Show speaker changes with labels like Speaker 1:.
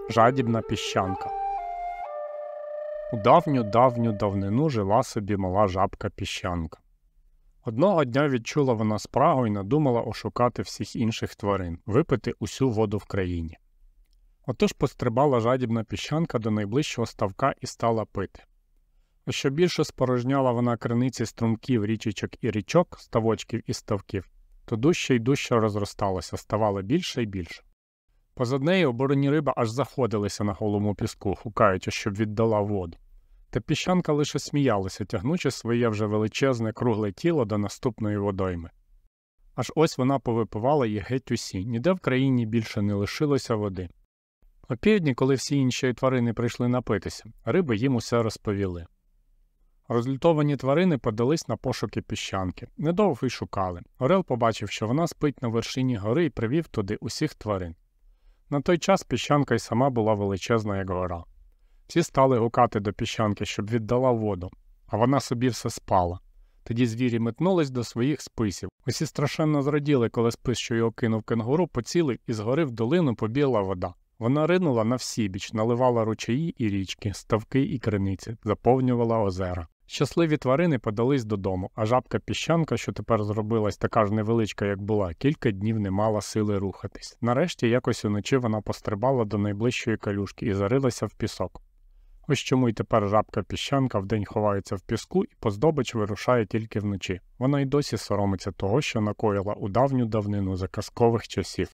Speaker 1: Жадібна піщанка. У давню-давню давнину жила собі мала жабка-піщанка. Одного дня відчула вона спрагу і надумала ошукати всіх інших тварин, випити усю воду в країні. Отож пострибала жадібна піщанка до найближчого ставка і стала пити. А що більше спорожняла вона криниці струмків, річечок і річок, ставочків і ставків, то дужче й дужче розросталося, ставало більше й більше. Позад неї оборені риби аж заходилися на голому піску, гукаючи, щоб віддала воду. Та піщанка лише сміялася, тягнучи своє вже величезне кругле тіло до наступної водойми. Аж ось вона повипивала її геть усі, ніде в країні більше не лишилося води. Опівдні, коли всі інші тварини прийшли напитися, риби їм усе розповіли. Розлютовані тварини подались на пошуки піщанки. Недовго й шукали. Орел побачив, що вона спить на вершині гори і привів туди усіх тварин. На той час піщанка й сама була величезна, як гора. Всі стали гукати до піщанки, щоб віддала воду, а вона собі все спала. Тоді звірі метнулись до своїх списів. Усі страшенно зраділи, коли спис, що його кинув кенгуру, поцілив, і згори в долину побігла вода. Вона ринула на всібіч, наливала ручаї і річки, ставки і криниці, заповнювала озера. Щасливі тварини подались додому, а жабка-піщанка, що тепер зробилась така ж невеличка, як була, кілька днів не мала сили рухатись. Нарешті якось уночі вона пострибала до найближчої калюшки і зарилася в пісок. Ось чому й тепер жабка-піщанка вдень ховається в піску і по здобич вирушає тільки вночі. Вона й досі соромиться того, що накоїла у давню давнину за казкових часів.